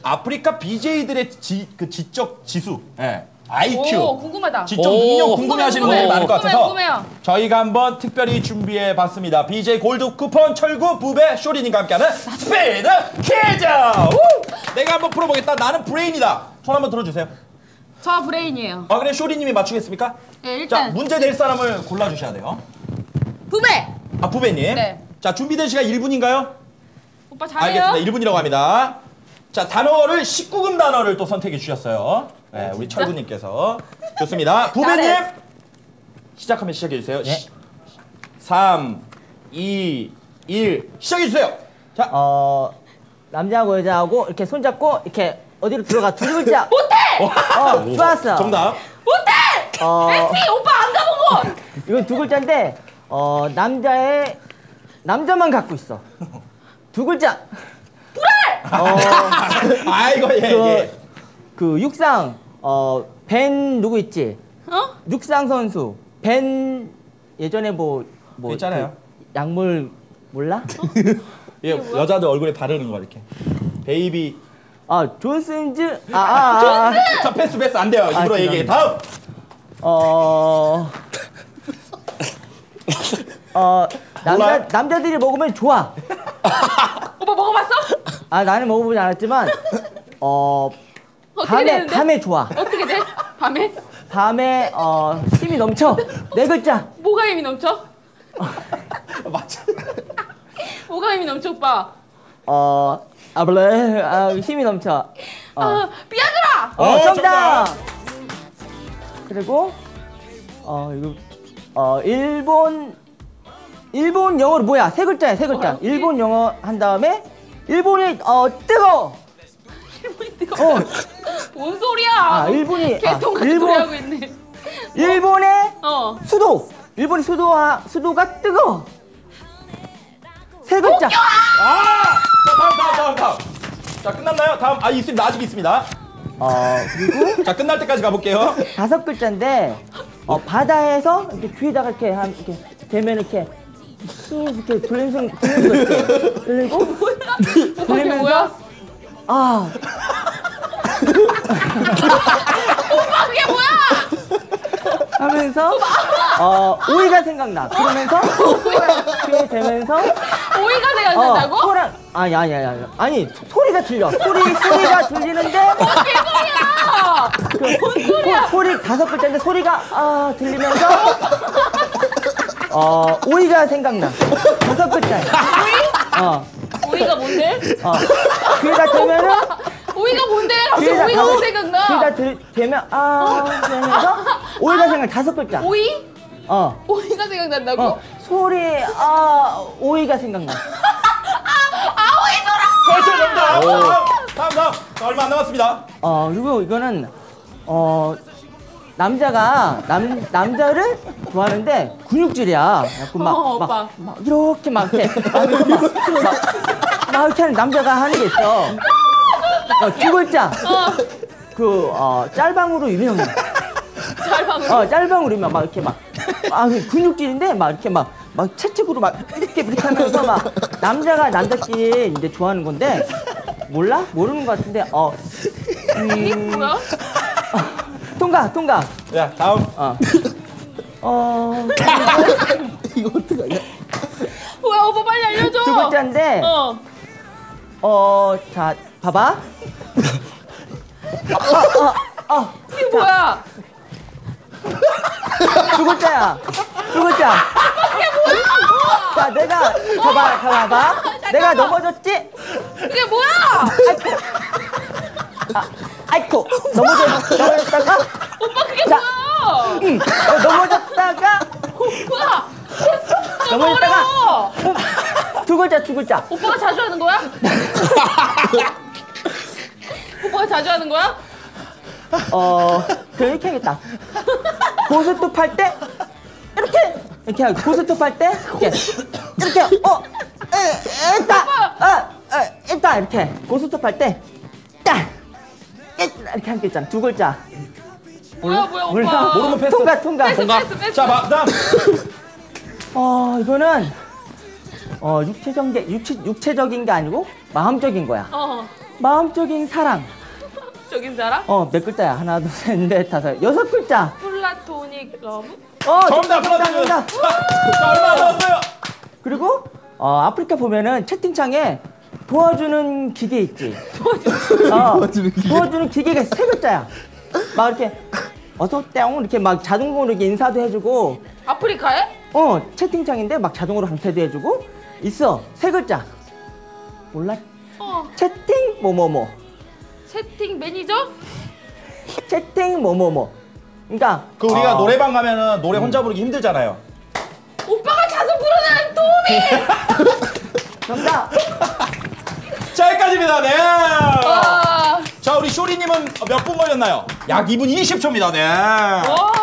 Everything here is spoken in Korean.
아프리카 BJ들의 그 지적 지수, 예. IQ, 오, 궁금하다. 지적 능력 궁금해하시는 분들이 많을 것 같아서 궁금해요. 저희가 한번 특별히 준비해봤습니다. BJ 골드 쿠폰 철구 부배 쇼리님과 함께하는 스피드 퀴즈! 내가 한번 풀어보겠다. 나는 브레인이다. 손 한번 들어주세요. 저 브레인이에요. 아 그래 쇼리님이 맞추겠습니까? 네, 일단. 자 문제 낼 사람을 골라주셔야 돼요. 부배! 아 부배님. 네. 자 준비된 시간 1분인가요? 오빠 잘해요. 알겠습니다. 1분이라고 합니다. 자 단어를 19금 단어를 또 선택해 주셨어요. 네, 우리 철구님께서. 좋습니다. 부배님 잘해. 시작하면 시작해 주세요. 네. 3, 2, 1 시작해 주세요. 자, 남자하고 여자하고 이렇게 손잡고 이렇게 어디로 들어가 두 글자. 못해! 좋았어. 정답. 못해! MP 오빠 안 가본 곳! 이건 두 글자인데 남자만 갖고 있어. 두 글자. 아이고 예. 그 육상 벤 누구 있지? 육상 선수 벤 예전에 뭐 있잖아요. 그 약물 몰라? 예, 여자들 얼굴에 바르는 거 이렇게. 베이비. 존슨즈. 자 패스 안 돼요. 입으로 얘기해. 다음. 남자들이 먹으면 좋아. 오빠 먹어봤어? 나는 먹어보지 않았지만 어떻게 되는데? 밤에 좋아. 어떻게 돼? 밤에? 밤에 힘이 넘쳐. 네 글자. 뭐가 힘이 넘쳐? 맞아. 뭐가 힘이 넘쳐 오빠? 힘이 넘쳐. 비아그라! 정답. 그리고 이거 일본 영어로 뭐야? 세 글자야, 세 글자. 일본 영어 한 다음에 일본이 뜨거워. 일본이 뜨거워. 뭔 소리야? 일본이 개통 같은 소리 하고 있네. 일본의 수도. 일본의 수도가 뜨거워. 세 글자. 다음. 자 끝났나요? 다음 있습니다. 아직 있습니다. 그리고 자 끝날 때까지 가볼게요. 다섯 글자인데 바다에서 이렇게 귀에다가 이렇게 대면 이렇게 쑥 이렇게 돌리는 거 있지. 그리고 뭐야? 오빠 그게 뭐야? 하면서 오이가 생각나. 그러면서 귀에 대면서 오이가 생각난다고? 아니 소리가 들려. 소리가 들리는데 뭔 소리야? 소리 다섯 글자인데 소리가 들리면서 오이가 생각나. 다섯 글자야. 오이가 뭔데? 귀에다 대면은 오이가 뭔데? 갑자기 오이가 왜 생각나? 귀에다 대면 그러면서 오이가 생각. 다섯 글자. 오이? 오이가 생각난다고? 소리 오이가 생각나. 그렇죠 정답. 다음. 자, 얼마 안 남았습니다. 그리고 이거는 남자를 좋아하는데 근육질이야. 오빠. 막 이렇게 막 이렇게 이렇게 하는 남자가 하는 게 있어. 두 글자. 짤방으로 유명해. 짤방으로 유명. 막 이렇게 근육질인데 막 이렇게 막 채찍으로 막 이렇게 하면서 막 남자끼리 이제 좋아하는 건데 몰라? 모르는 것 같은데 이게 뭐야? 통과. 야 다음. 이거 어떡하냐? 뭐야 오빠 빨리 알려줘. 두 글자인데 자 봐봐. 이게 뭐야? 두 글자야. 두 글자. 이게 뭐야? 자 내가 봐봐. 내가 넘어졌지? 이게 뭐야? 아이고 넘어졌다가 오빠 그게 뭐야? 넘어졌다가 오빠 넘어졌다가 어려워. 두 글자. 오빠가 자주 하는 거야? 오빠가 자주 하는 거야? 그럼 이렇게 하겠다. 고스톱 할 때 이렇게 하고 고스톱 할 때 이렇게 일단 이렇게 고스톱 할 때 딱 이렇게 한 게 있잖아. 두 글자. 뭐야 오빠? 모르면 패스. 통과. 패스. 자 다음. 이거는 육체적인 게 아니고 마음적인 거야. 마음적인 사랑. 적인 사람? 몇 글자야? 하나, 둘, 셋, 넷, 다섯, 여섯 글자. 플라토닉 러브? 정답 플라토닉. 자, 얼마 남았어요? 그리고 아프리카 보면은 채팅창에 도와주는 기계 있지. 도와주는 기계가 세 글자야. 막 이렇게 어서 땡 이렇게 막 자동으로 이렇게 인사도 해주고. 아프리카에? 채팅창인데 막 자동으로 강퇴도 해주고 있어. 세 글자. 몰라? 채팅 뭐뭐뭐. 채팅 매니저? 채팅 뭐뭐뭐. 그러니까 우리가 노래방 가면은 노래 혼자 부르기 힘들잖아요. 오빠가 자주 부르는 도우미! 정답. 자, 여기까지입니다. 네. 와. 자, 우리 쇼리님은 몇 분 걸렸나요? 약 2분 20초입니다. 네. 와.